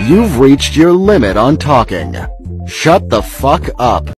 You've reached your limit on talking. Shut the fuck up.